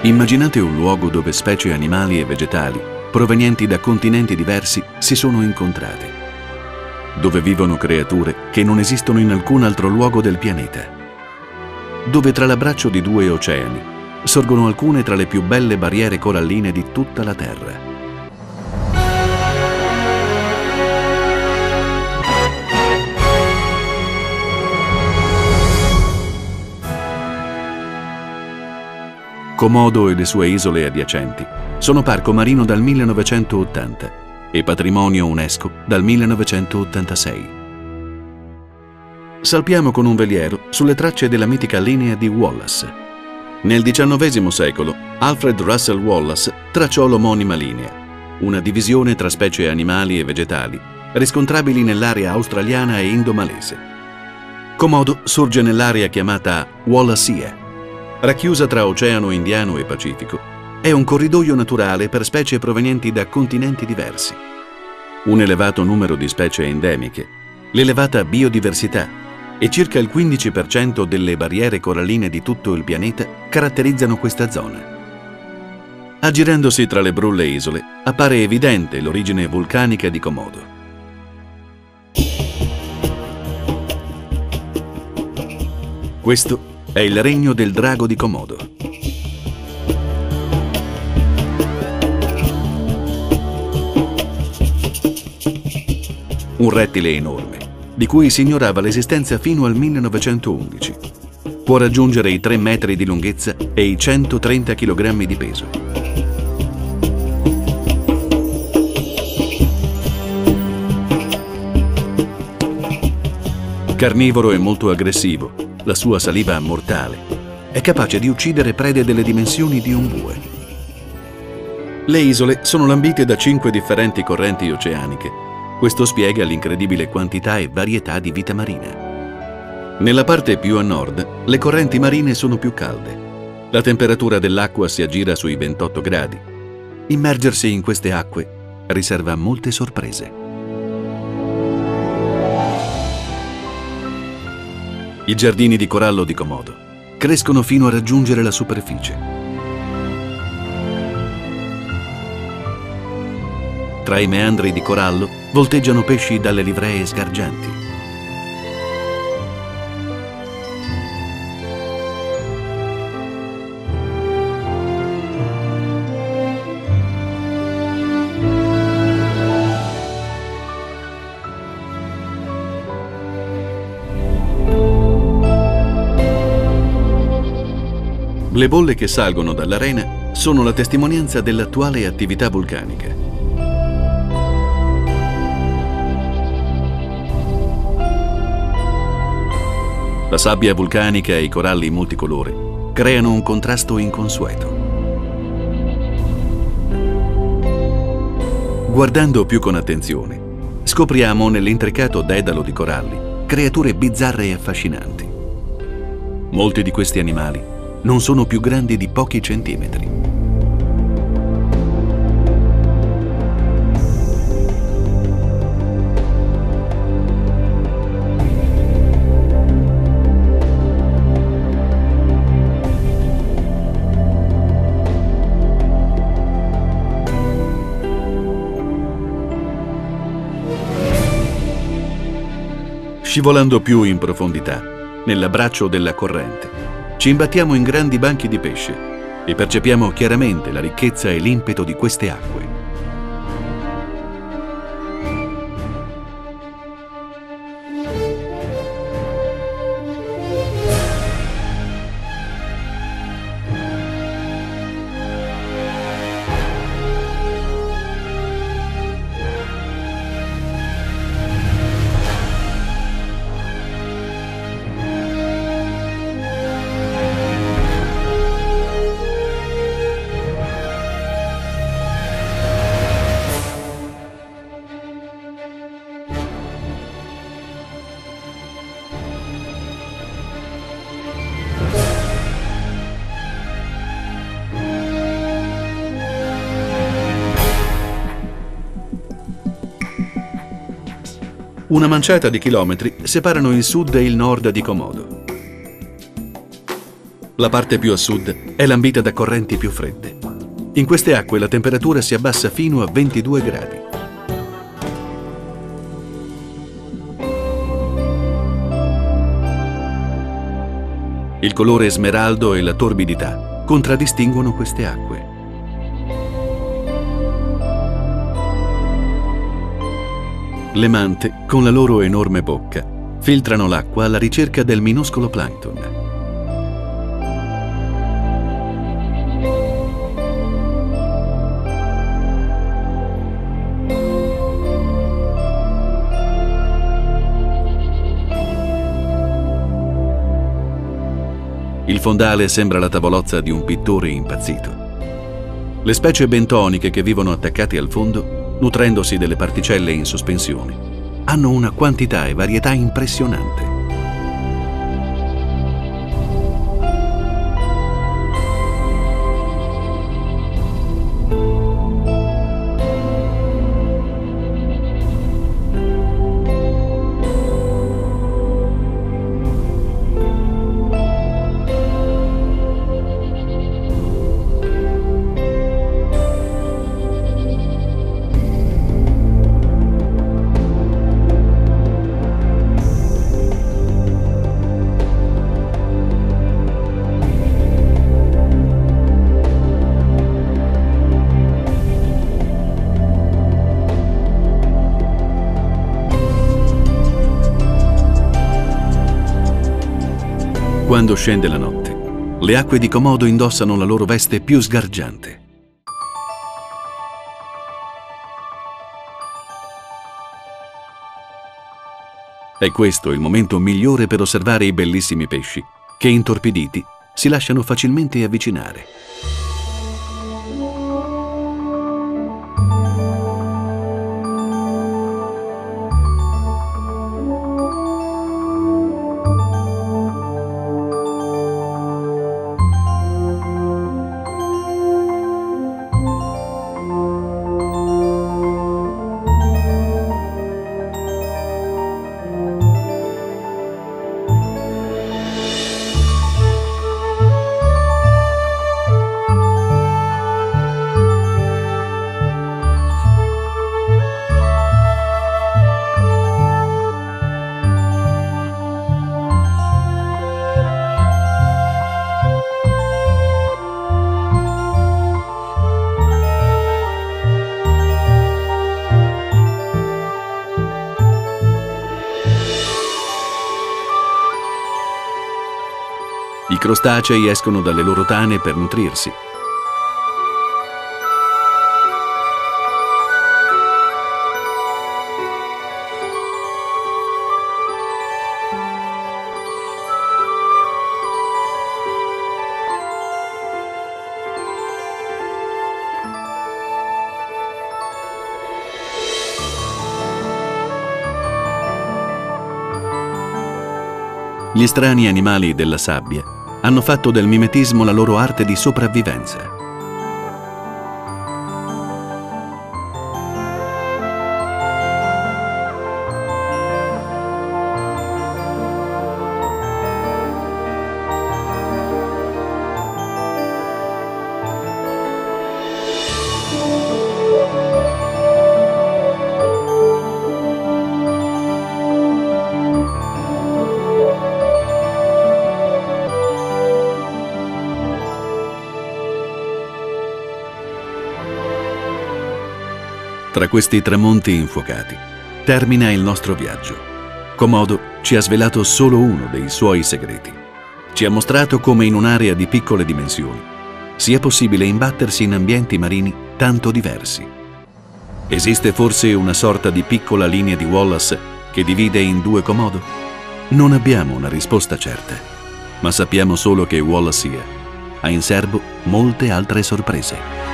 Immaginate un luogo dove specie animali e vegetali, provenienti da continenti diversi, si sono incontrate. Dove vivono creature che non esistono in alcun altro luogo del pianeta. Dove tra l'abbraccio di due oceani sorgono alcune tra le più belle barriere coralline di tutta la Terra. Komodo e le sue isole adiacenti sono parco marino dal 1980 e patrimonio UNESCO dal 1986. Salpiamo con un veliero sulle tracce della mitica linea di Wallace. Nel XIX secolo Alfred Russel Wallace tracciò l'omonima linea, una divisione tra specie animali e vegetali riscontrabili nell'area australiana e indomalese. Komodo sorge nell'area chiamata Wallacea. Racchiusa tra Oceano Indiano e Pacifico, è un corridoio naturale per specie provenienti da continenti diversi. Un elevato numero di specie endemiche, l'elevata biodiversità e circa il 15% delle barriere coralline di tutto il pianeta caratterizzano questa zona. Aggirandosi tra le brulle isole, appare evidente l'origine vulcanica di Komodo. Questo è il regno del drago di Komodo. Un rettile enorme, di cui si ignorava l'esistenza fino al 1911. Può raggiungere i 3 metri di lunghezza e i 130 kg di peso. Carnivoro e molto aggressivo, la sua saliva mortale è capace di uccidere prede delle dimensioni di un bue. Le isole sono lambite da 5 differenti correnti oceaniche. Questo spiega l'incredibile quantità e varietà di vita marina. Nella parte più a nord, le correnti marine sono più calde. La temperatura dell'acqua si aggira sui 28 gradi. Immergersi in queste acque riserva molte sorprese. I giardini di corallo di Komodo crescono fino a raggiungere la superficie. Tra i meandri di corallo volteggiano pesci dalle livree sgargianti. Le bolle che salgono dall'arena sono la testimonianza dell'attuale attività vulcanica. La sabbia vulcanica e i coralli multicolore creano un contrasto inconsueto. Guardando più con attenzione, scopriamo nell'intricato dedalo di coralli creature bizzarre e affascinanti. Molti di questi animali non sono più grandi di pochi centimetri. Scivolando più in profondità, nell'abbraccio della corrente, ci imbattiamo in grandi banchi di pesce e percepiamo chiaramente la ricchezza e l'impeto di queste acque. Una manciata di chilometri separano il sud e il nord di Komodo. La parte più a sud è lambita da correnti più fredde. In queste acque la temperatura si abbassa fino a 22 gradi. Il colore smeraldo e la torbidità contraddistinguono queste acque. Le mante, con la loro enorme bocca, filtrano l'acqua alla ricerca del minuscolo plankton. Il fondale sembra la tavolozza di un pittore impazzito. Le specie bentoniche che vivono attaccate al fondo, nutrendosi delle particelle in sospensione, hanno una quantità e varietà impressionante. Quando scende la notte, le acque di Komodo indossano la loro veste più sgargiante. È questo il momento migliore per osservare i bellissimi pesci, che intorpiditi si lasciano facilmente avvicinare. I crostacei escono dalle loro tane per nutrirsi. Gli strani animali della sabbia hanno fatto del mimetismo la loro arte di sopravvivenza. Tra questi tramonti infuocati termina il nostro viaggio. Komodo ci ha svelato solo uno dei suoi segreti. Ci ha mostrato come in un'area di piccole dimensioni sia possibile imbattersi in ambienti marini tanto diversi. Esiste forse una sorta di piccola linea di Wallace che divide in due Komodo? Non abbiamo una risposta certa, ma sappiamo solo che Wallacea ha in serbo molte altre sorprese.